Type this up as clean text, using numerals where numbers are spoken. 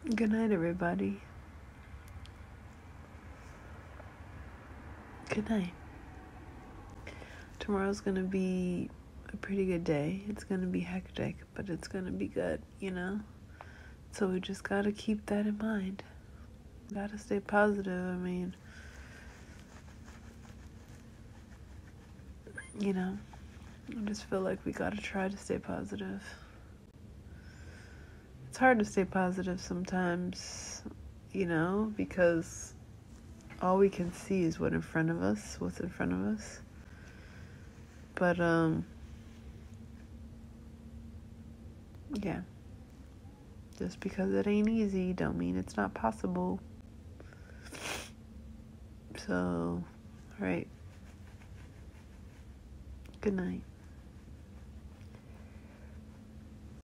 Good night, everybody. Good night. Tomorrow's gonna be a pretty good day. It's gonna be hectic, but it's gonna be good, you know? So we just gotta keep that in mind. Gotta stay positive. I mean, you know, I just feel like we gotta try to stay positive. It's hard to stay positive sometimes, you know, because all we can see is what's in front of us. But, yeah. Just because it ain't easy don't mean it's not possible. So, right. Good night.